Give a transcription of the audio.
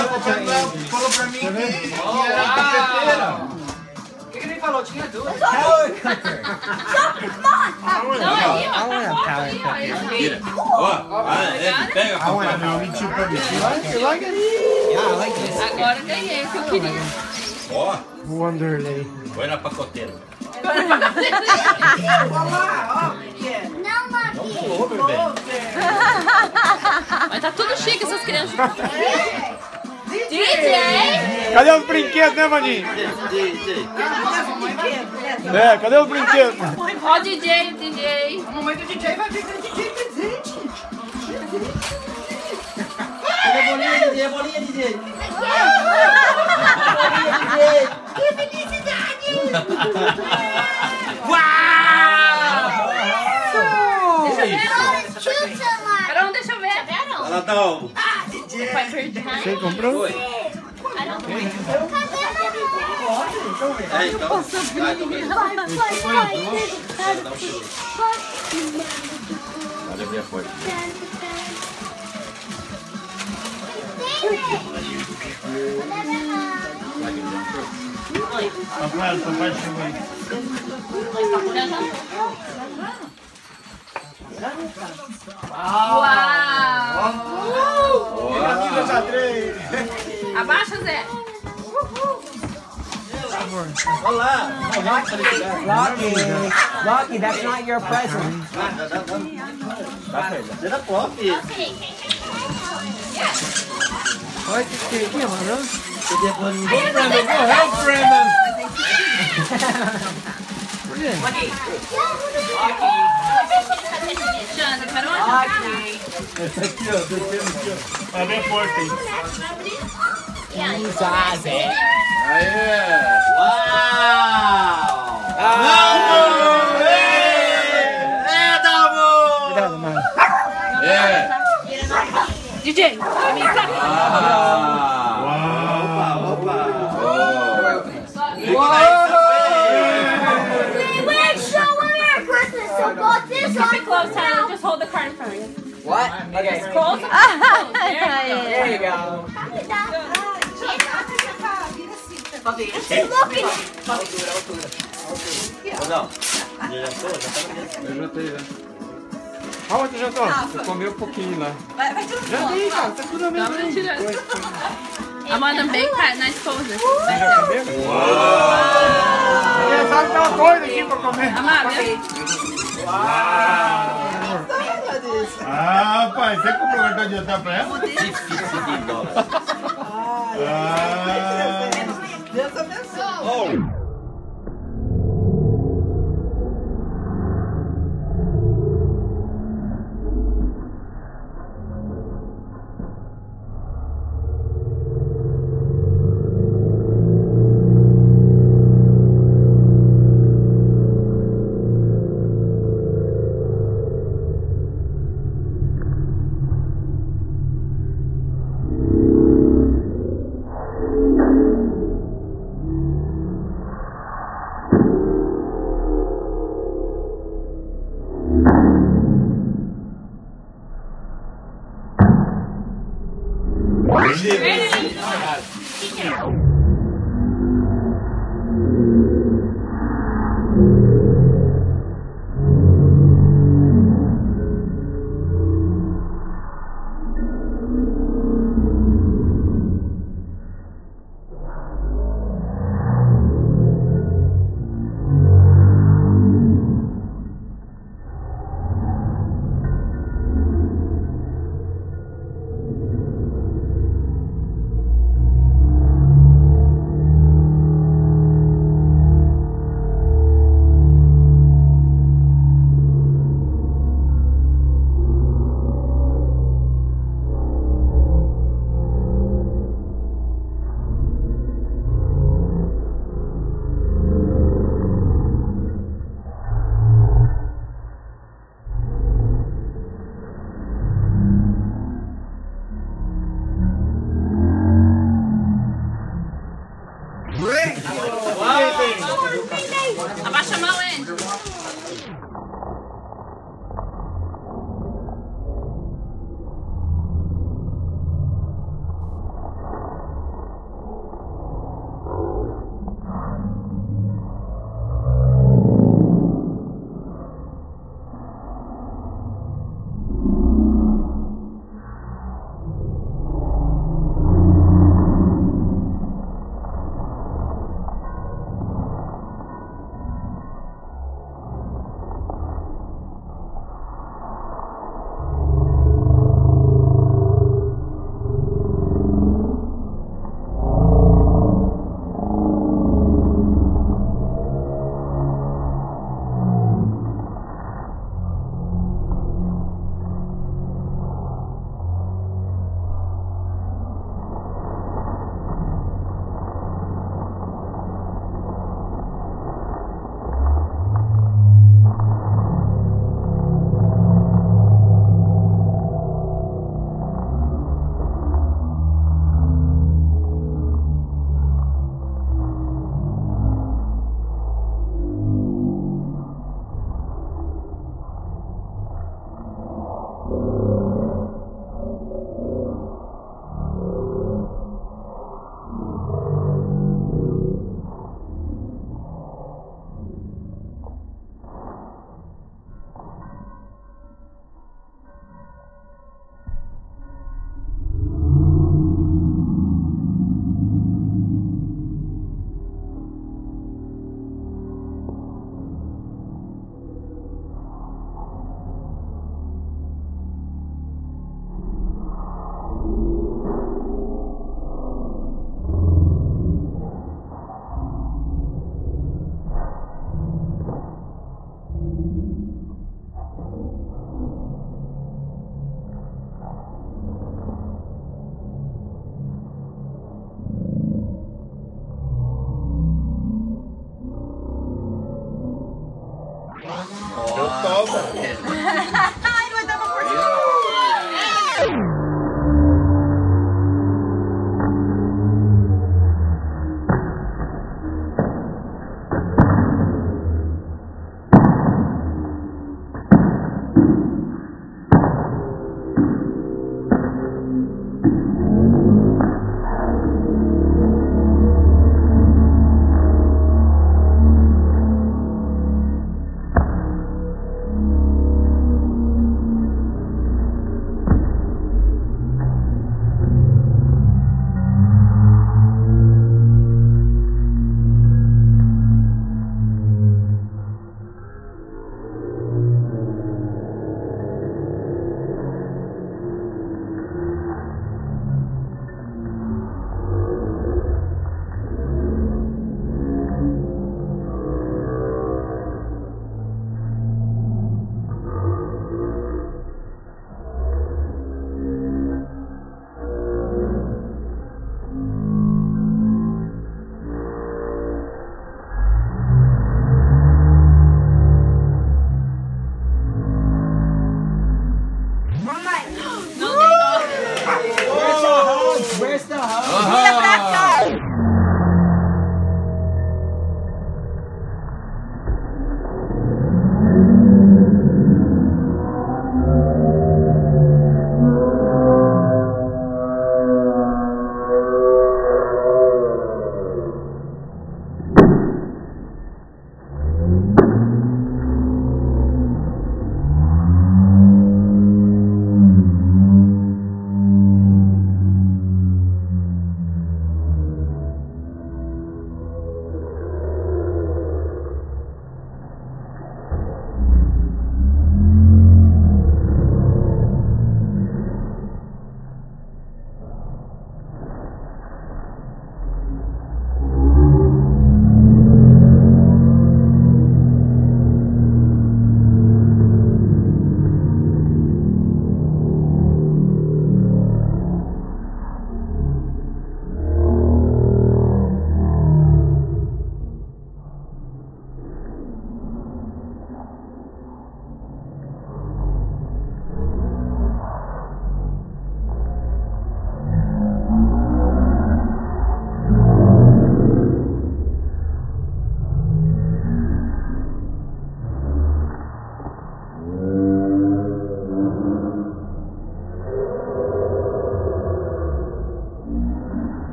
falou pra mim que era cafeteira. O que ele falou? Tinha duas. Power cutter. Não, aí, ó. Pega, papai. Não, mentiu pra mim. Agora eu ganhei o que eu queria. Ó, Wanderlei. foi na pacoteira. Mas tá tudo chique essas crianças. DJ! Cadê os brinquedos, né, Vaninho? É, cadê os brinquedos? Ó, DJ, DJ. A mamãe do DJ vai vir com o DJ presente. Cadê a bolinha, DJ? A bolinha, DJ. Que felicidade! Deixa eu ver. Carol, deixa eu ver. Ela tá ó. Pai perdido. Você comprou? Foi. É, então. Pode abrir a porta. Papai chegou aí. Uau! Abaixa, Zé. Olá. Rocky, that's not your present. Tira a pop. Olha que queridinha, mano. Go, Brandon. Go help, Brandon. Xandra, Carol. Essa aqui, ó. Descendo aqui, ó. Abre a porta aí. Aê. Uau. Cuidado, mano. É. DJ, pra mim, pra mim. Opa. We're showing our Christmas, so got this Keep it close, Tyler. Just hold the card in front of you. What? Okay. Close. There you go. She's looking. Não. Eu jantei, né? Aonde já tô? Eu comi um pouquinho lá. Jantei, cara. Tá tudo na mesma coisa. Amanda, bem na esposa. Você já comeu? Você sabe que tá doido aqui pra comer. Amanda. Ah, pai, você comprou cartão de jantar pra ela? Difícil de dólar. Deus abençoe. Chega.